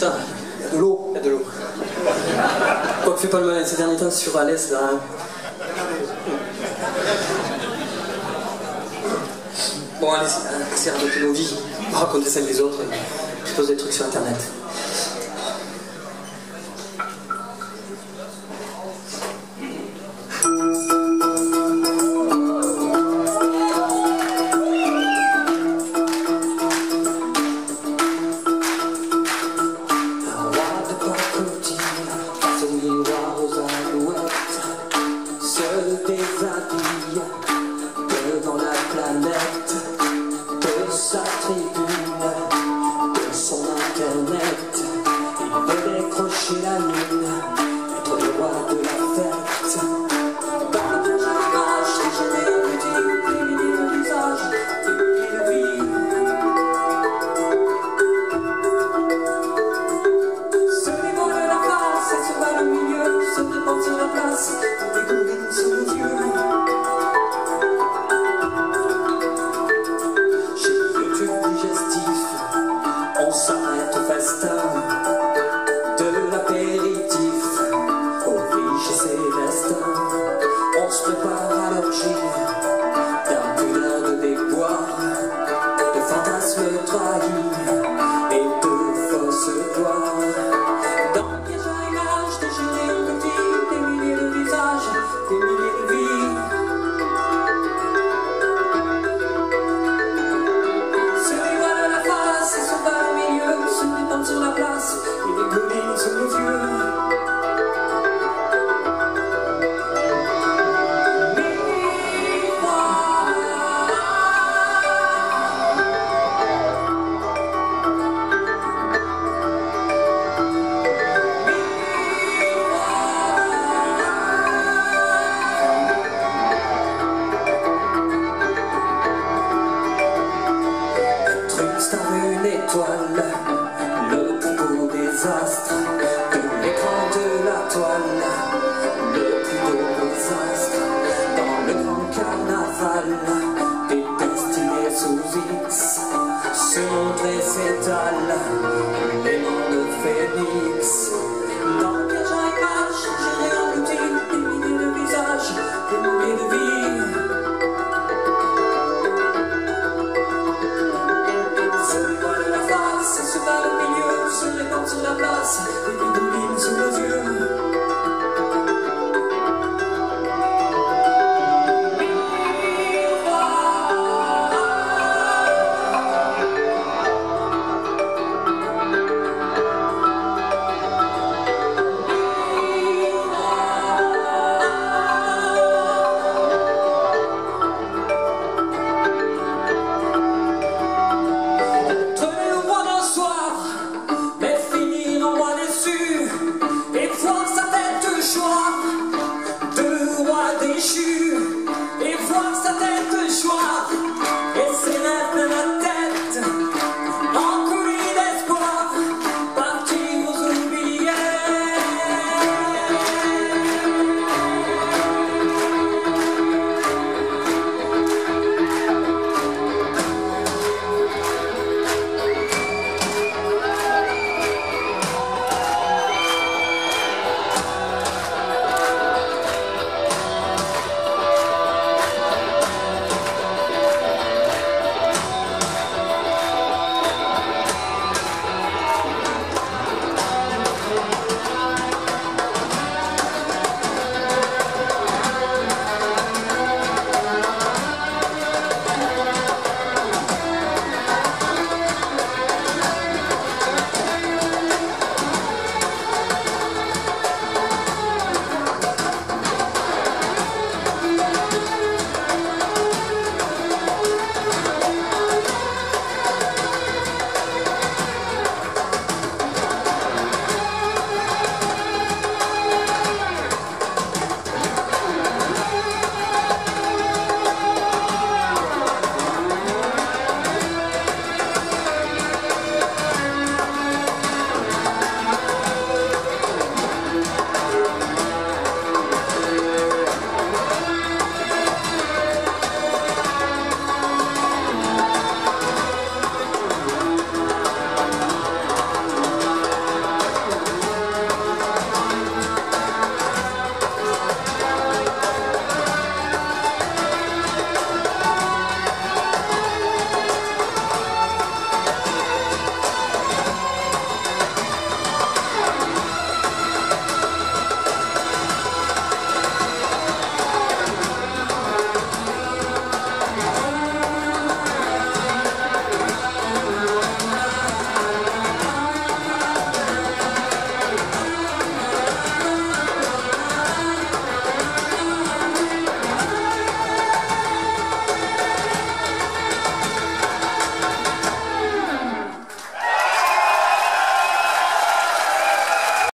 Putain, il y a de l'eau. Il y a de l'eau. Quoi que fait pas le mal ces derniers temps sur Alès, là. Hein. Bon, allez, c'est raconter nos vies, raconter celles des autres. Je pose des trucs sur Internet. Devant la planète, de sa tribune, de son internet, il veut décrocher la lune, être le roi de la fête. Dans le jarage, déjeuner au petit, éliminer le visage, éliminer la vie. Se dévoile la face et se bat le milieu, se répand sur la place, pour découvrir sous les yeux. On s'arrête au festin, de l'apéritif au riche célestin. On se prépare à l'orgie d'un heure de déboire, de fantasmes trahis et de fausses gloires. Dans le piège à l'image, déjeuner au petit, déminer le visage, déminer les vies. Sur la place, et des collines sur nos yeux. Être une star, une étoile, le propos des astres.